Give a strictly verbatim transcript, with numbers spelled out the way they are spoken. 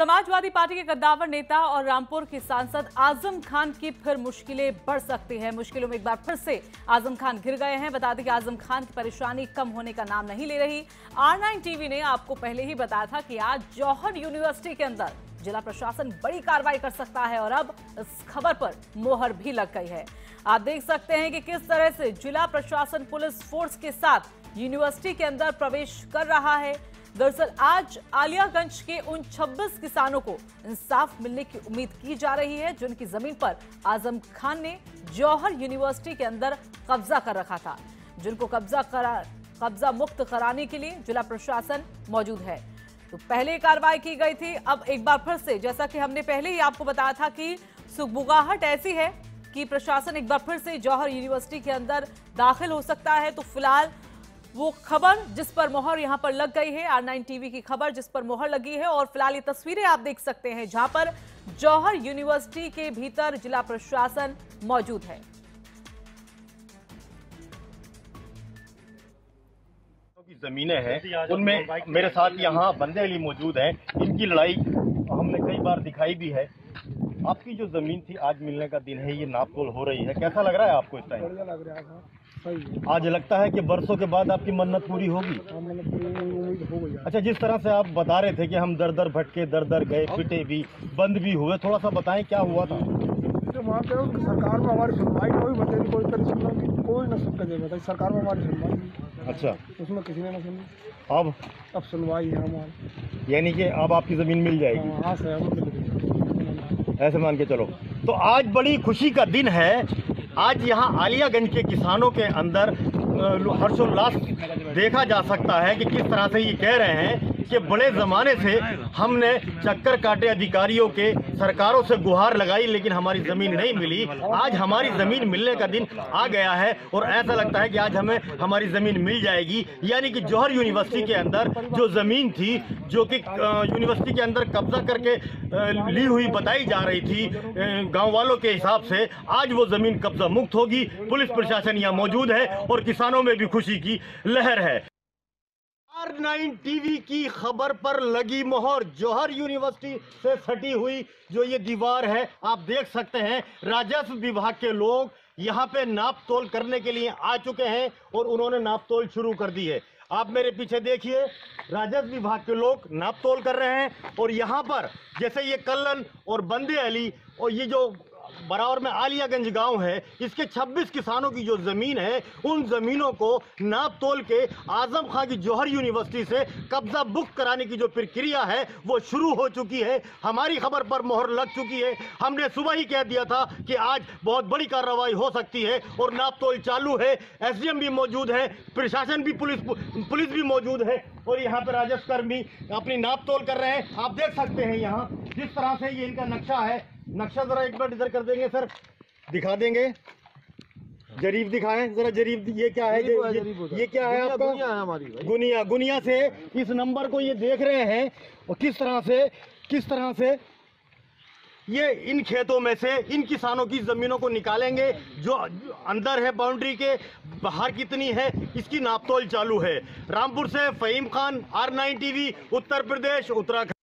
Samajwadi party के कद्दावर नेता और रामपुर के सांसद आजम खान की फिर मुश्किलें बढ़ सकती हैं। मुश्किलों में एक बार फिर से आजम खान घिर गए हैं। बता दें कि आजम खान की परेशानी कम होने का नाम नहीं ले रही। आर नाइन टीवी ने आपको पहले ही बताया था कि आज जौहर यूनिवर्सिटी के अंदर जिला प्रशासन बड़ी कार्रवाई कर सकता है और अब इस खबर पर मोहर भी लग गई है। आप देख सकते हैं कि किस तरह से जिला प्रशासन पुलिस फोर्स के साथ यूनिवर्सिटी के अंदर प्रवेश कर रहा है। दरअसल आज आलियागंज के उन छब्बीस किसानों को इंसाफ मिलने की उम्मीद की जा रही है जिनकी जमीन पर आजम खान ने जौहर यूनिवर्सिटी के अंदर कब्जा कर रखा था, जिनको कब्जा करा कब्जा मुक्त कराने के लिए जिला प्रशासन मौजूद है। तो पहले कार्रवाई की गई थी, अब एक बार फिर से, जैसा कि हमने पहले ही आपको बताया था कि सुगबुगाहट ऐसी है कि प्रशासन एक बार फिर से जौहर यूनिवर्सिटी के अंदर दाखिल हो सकता है। तो फिलहाल वो खबर जिस पर मोहर यहां पर लग गई है, आर नाइन टीवी की खबर जिस पर मोहर लगी है, और फिलहाल ये तस्वीरें आप देख सकते हैं जहां पर जौहर यूनिवर्सिटी के भीतर जिला प्रशासन मौजूद है। जमीनें हैं उनमें मेरे साथ यहाँ बंदे अली मौजूद हैं। इनकी लड़ाई हमने कई बार दिखाई भी है। आपकी जो जमीन थी आज मिलने का दिन है, ये नापतोल हो रही है, कैसा लग रहा है आपको इस टाइम? बढ़िया लग रहा था, सही है। आज लगता है कि बरसों के बाद आपकी मन्नत पूरी होगी। हाँ, मन्नत पूरी हो गई। अच्छा, जिस तरह से आप बता रहे थे कि हम दर दर भटके, दर दर गए, पिटे भी, बंद भी हुए, थोड़ा सा बताएं क्या हुआ था? तो वहाँ पे सरकार में हमारी सुनवाई कोई बता कोई तरह सुनना कोई न सुन कर बताई। सरकार में हमारी सुनवाई नहीं। अच्छा, उसमें किसी ने न सुनी। अब अब सुनवाई है हमारी, यानी कि अब आपकी जमीन मिल जाएगी। हाँ से ऐसे मान के चलो। तो आज बड़ी खुशी का दिन है। आज यहाँ आलियागंज के किसानों के अंदर हर्षोल्लास देखा जा सकता है कि किस तरह से ये कह रहे हैं कि बड़े ज़माने से हमने चक्कर काटे अधिकारियों के, सरकारों से गुहार लगाई, लेकिन हमारी ज़मीन नहीं मिली। आज हमारी ज़मीन मिलने का दिन आ गया है और ऐसा लगता है कि आज हमें हमारी ज़मीन मिल जाएगी। यानी कि जौहर यूनिवर्सिटी के अंदर जो ज़मीन थी, जो कि यूनिवर्सिटी के अंदर कब्जा करके ली हुई बताई जा रही थी गाँव वालों के हिसाब से, आज वो ज़मीन कब्जा मुक्त होगी। पुलिस प्रशासन यहाँ मौजूद है और किसानों में भी खुशी की लहर है। आर नाइन टीवी की खबर पर लगी मोहर। जौहर यूनिवर्सिटी से सटी हुई जो ये दीवार है, आप देख सकते हैं राजस्व विभाग के लोग यहाँ पे नाप तोल करने के लिए आ चुके हैं और उन्होंने नाप तोल शुरू कर दी है। आप मेरे पीछे देखिए, राजस्व विभाग के लोग नाप तोल कर रहे हैं और यहाँ पर जैसे ये कल्लन और बंदे अली और ये जो बराबर में आलियागंज गांव है, इसके छब्बीस किसानों की जो जमीन है, उन जमीनों को नाप तोल के आजम खान की जौहर यूनिवर्सिटी से कब्जा मुक्त कराने की जो प्रक्रिया है वो शुरू हो चुकी है। हमारी खबर पर मोहर लग चुकी है। हमने सुबह ही कह दिया था कि आज बहुत बड़ी कार्रवाई हो सकती है और नाप तोल चालू है। एसडीएम भी मौजूद है, प्रशासन भी, पुलिस पुलिस भी मौजूद है और यहाँ पर राजस्व कर्मी अपनी नाप तोल कर रहे हैं। आप देख सकते हैं यहाँ जिस तरह से ये इनका नक्शा है। नक्शा जरा एक बार इधर कर देंगे सर, दिखा देंगे। जरीब दिखाएं जरा, जरीब ये क्या है? ये, ये, ये क्या है आपका? गुनिया है हमारी। गुनिया गुनिया से इस नंबर को ये देख रहे हैं और किस तरह से किस तरह से ये इन खेतों में से इन किसानों की जमीनों को निकालेंगे। जो अंदर है बाउंड्री के, बाहर कितनी है, इसकी नापतोल चालू है। रामपुर से Faheem Khan, R nine TV, Uttar Pradesh, Uttarakhand.